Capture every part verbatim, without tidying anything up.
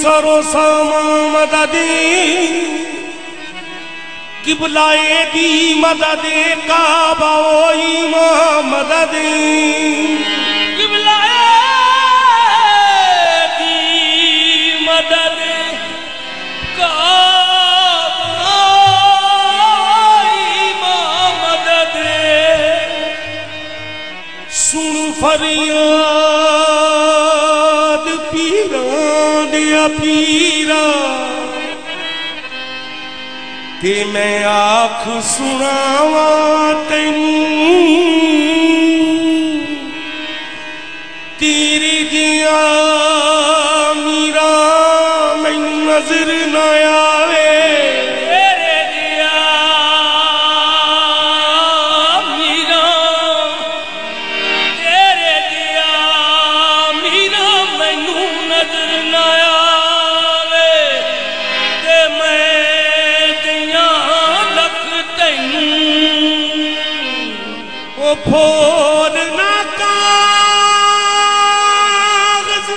सरो सामा मददी किबलाए दी मददे काबा इमाम मददी किबलाए दी मददे काबा इमाम मददे सुन फरियाद पीरां दिया पीरा ते मैं आख सुनावा तैनू तेरी जिया मीरा मैनू नजर न आवे तेरे जिया मीरा तेरे जिया मीरा मैनू नजर न आवे ते मैं ओ फोड़ ना कागज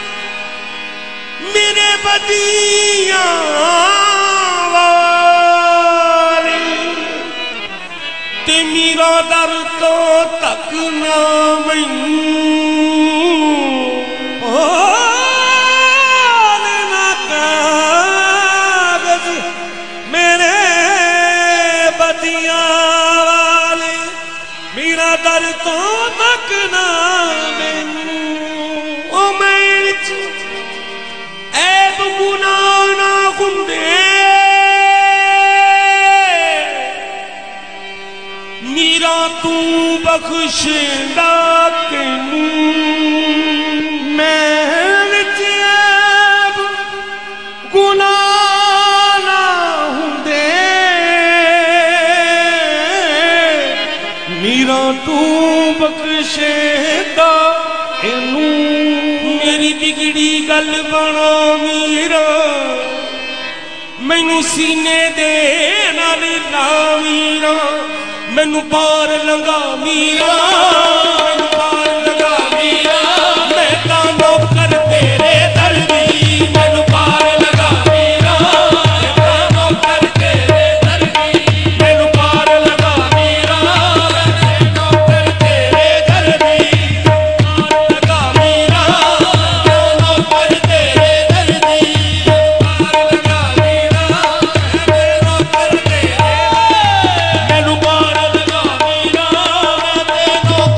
मेरे बदिया वाले ते मेरा दर तो तक ना मैनू फोड़ ना कागज मेरे बदिया मेरा दर तो तक ना मैनू ओ मैं ऐब गुनाह ना हुंदे मेरा तू बख्शदा तैनू मैं ऐब गुनाह ना हुंदे मेरा तू बख्शेदा इनू मेरी बिगड़ी गल बना मीरा मैनू सीने दे नाल ला मीरा मैनू पार लंघा मीरा मैनू पार लंघा मीरा मैं तां नौकर तेरे दर दी मैनू पार लंघा मीरा मैं तां नौकर तेरे दर दी मैनू पार लंघा मीरा मैनू पार लगा मीरा मैं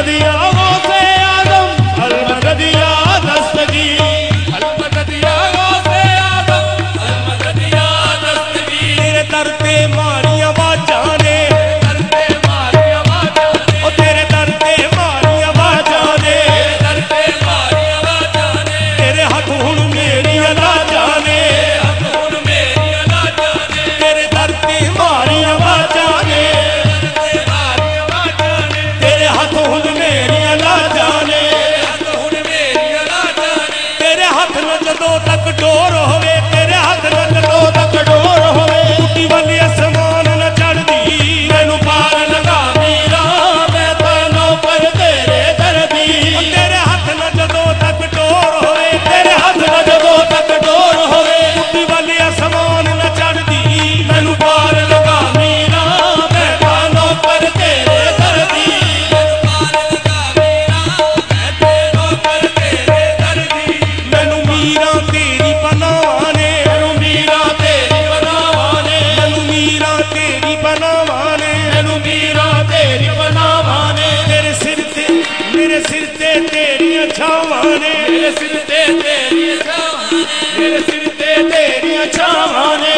मदद या गौसे आजम, अल मदद या दस्तगीर, अल मदद या गौसे आजम, अल मदद या दस्तगीर। तेरे दर ते मारियां वाजां ने, दर ते मारियां वाजां ने, ओ तेरे दर ते मारियां वाजां ने, दर ते मारियां वाजां ने। तेरे हथ हुण मेरियां लाजां ने, हथ हुण मेरियां लाजां ने, तेरे दर ते मारियां वाजां ने, ते मारियां वाजां ने, तेरे हथ हुण मेरियां लाजां ने, हथ हुण मेरियां लाजां ने। तेरे हथ न जदों तक डोर होवे, तेरे हथ न जदों तक डोर होवे, टुटी वाली आसमान न चढ़दी, मैनू पार लगा मीरा, मैं तां नौकर तेरे दर दी। ओ तेरे हथ न जदों तक डोर होवे, तेरे हथ न जदों तक डोर होवे, टुटी वाली आसमान न चढ़दी, मैनू पार लगा मीरा, मैं तां नौकर तेरे दर दी। मैनू मीरा तेरी पनावां ने, मैनू मीरा तेरी पनावां ने, मैनू मीरा तेरी पनावां ने, मैनू मीरा तेरी पनावां ने। तेरे सिर ते मेरे सिर ते तेरियां छावां ने, मेरे सिर ते तेरी छावां ने, मेरे सिर ते तेरियां छावां ने।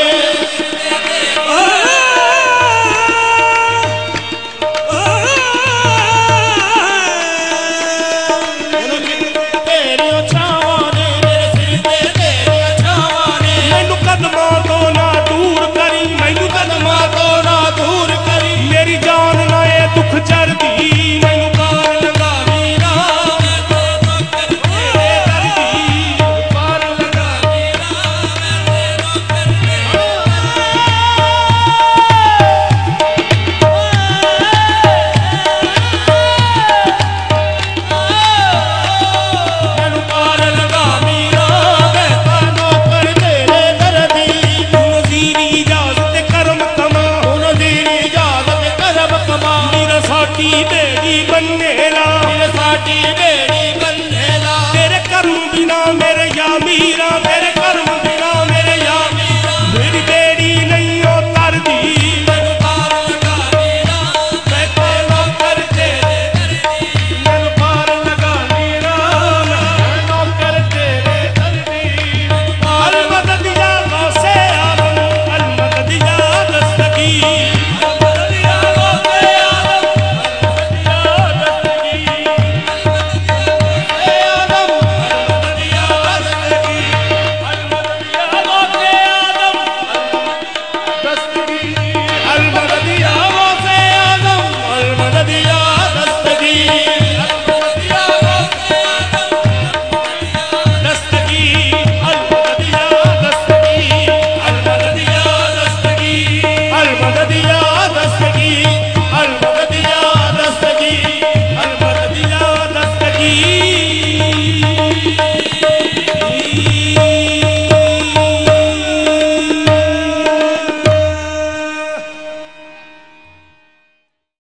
तेरियां छावां ने, मेरे सिर ते तेरियां छावां ने। मैनू कदमां तो ना दूर करी, मैनू कदमां तो ना दूर करी, मेरी जान ना ये दुख चढ़दी, मैनू पार लगा मीरा, मैं तो नौकर तेरे दर दी। पार लगा मीरा, मैं नौकर तेरे। मैनू पार लगा मीरा, मैं तां नौकर तेरे दर दी। नज़ीरी इजाज़त करम कमा, नज़ीरी इजाज़त करम कमा, मीरा साडी बेड़ी बन्ने ला, मेरे साडी बेड़ी बन्ने ला, तेरे करम बिना मेरे या मीरा।